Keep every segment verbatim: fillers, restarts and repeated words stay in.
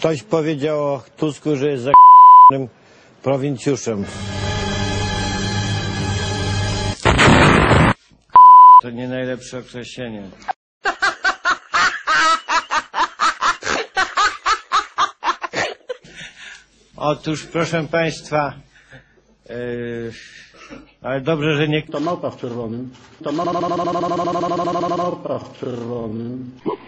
Ktoś powiedział o Tusku, że jest za***nym prowincjuszem. To nie najlepsze określenie. Otóż, proszę państwa, yy, ale dobrze, że nie... To małpa w czerwonym. To małpa w czerwonym.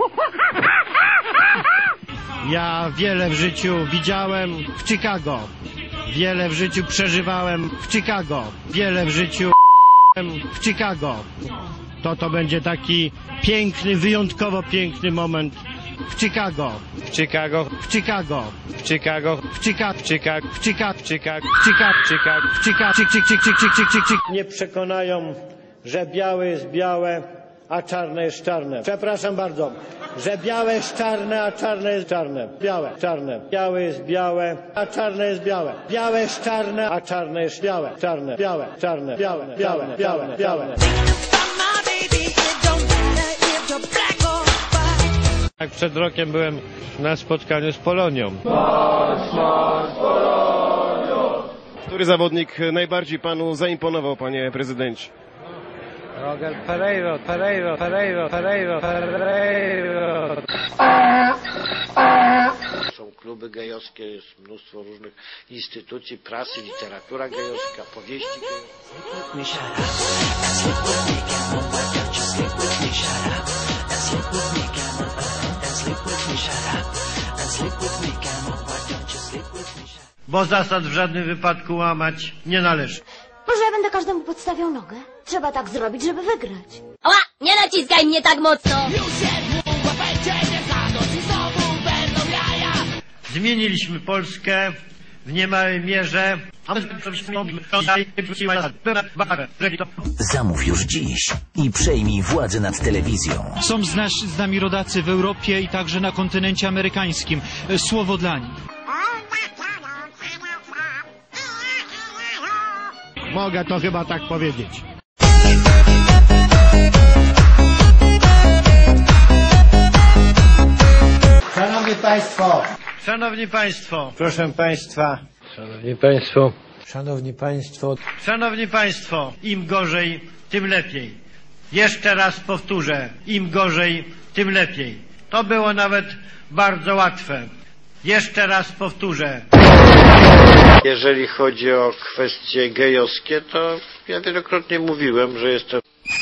Ja wiele w życiu widziałem w Chicago. Wiele w życiu przeżywałem w Chicago. Wiele w życiu w Chicago. To to będzie taki piękny, wyjątkowo piękny moment w Chicago. W Chicago. W Chicago. W Chicago. W Chicago. W Chicago. W Chicago. W Chicago. W Chicago. W Chicago. W Chicago. Cik, cik, cik, cik, cik, cik, cik, cik. Nie przekonają, że białe jest białe, a czarne jest czarne. Przepraszam bardzo. Że białe jest czarne, a czarne jest czarne. Białe, czarne. Białe jest białe, a czarne jest białe. Białe jest czarne, a czarne jest białe. Czarne, białe, czarne, białe, białe, białe, białe. Jak przed rokiem byłem na spotkaniu z Polonią. Który zawodnik najbardziej panu zaimponował, panie prezydencie? Roger Pereiro, Pereiro, Pereiro, Pereiro, Pereiro. Są kluby gejowskie, jest mnóstwo różnych instytucji, prasy, literatura gejowska, powieści gejowskie. Bo zasad w żadnym wypadku łamać nie należy. Może ja będę każdemu podstawiał nogę? Trzeba tak zrobić, żeby wygrać. Oła, nie naciskaj mnie tak mocno! Zmieniliśmy Polskę w niemałej mierze. Zamów już dziś i przejmij władzę nad telewizją. Są z, nas, z nami rodacy w Europie i także na kontynencie amerykańskim. Słowo dla nich. Mogę to chyba tak powiedzieć. Szanowni Państwo! Szanowni Państwo! Proszę Państwa! Szanowni Państwo! Szanowni Państwo! Szanowni Państwo! Im gorzej, tym lepiej. Jeszcze raz powtórzę. Im gorzej, tym lepiej. To było nawet bardzo łatwe. Jeszcze raz powtórzę. Jeżeli chodzi o kwestie gejowskie, to ja wielokrotnie mówiłem, że jestem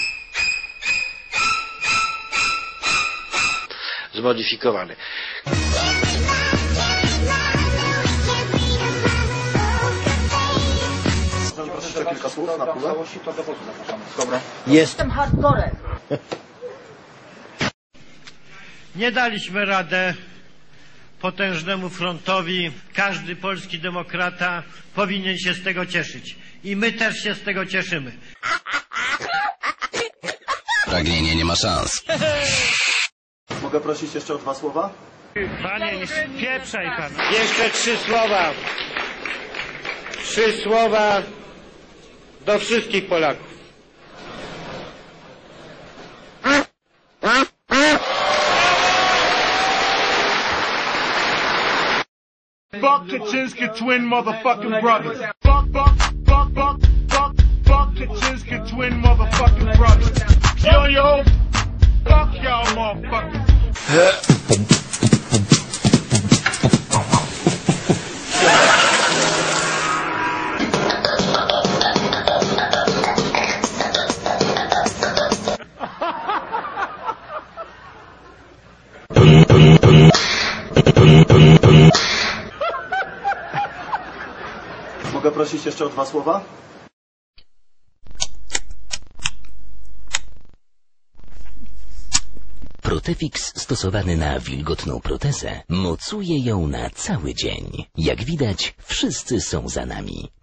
zmodyfikowany. Jeszcze kilka słów na półę. Dobra. Jestem hardcorem. Nie daliśmy radę potężnemu frontowi. Każdy polski demokrata powinien się z tego cieszyć. I my też się z tego cieszymy. Pragnienie nie ma szans. Mogę prosić jeszcze o dwa słowa? Panie, nie spieprzaj pan. Jeszcze trzy słowa. Trzy słowa do wszystkich Polaków. Fuck Kaczynski twin motherfucking brothers. Fuck, fuck, fuck, fuck, fuck, fuck Kaczynski twin motherfucking brothers. Yo, yo, fuck y'all motherfuckers. Mogę prosić jeszcze o dwa słowa? Protefix stosowany na wilgotną protezę mocuje ją na cały dzień. Jak widać, wszyscy są za nami.